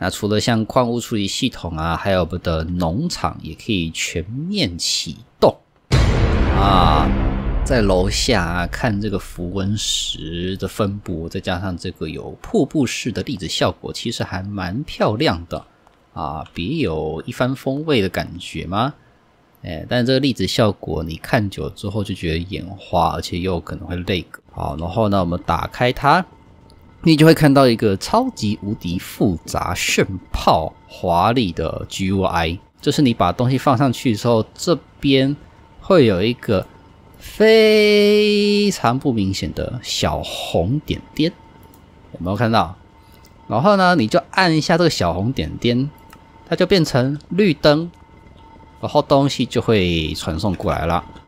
那除了像矿物处理系统啊，还有我们的农场也可以全面启动啊。在楼下啊看这个符文石的分布，再加上这个有瀑布式的粒子效果，其实还蛮漂亮的啊，别有一番风味的感觉吗？但是这个粒子效果你看久了之后就觉得眼花，而且又可能会累个。好，然后呢我们打开它，你就会看到一个超级无敌复杂、炫炮、华丽的 GUI， 就是你把东西放上去之后，这边会有一个非常不明显的小红点点，有没有看到？然后呢，你就按一下这个小红点点，它就变成绿灯，然后东西就会传送过来了。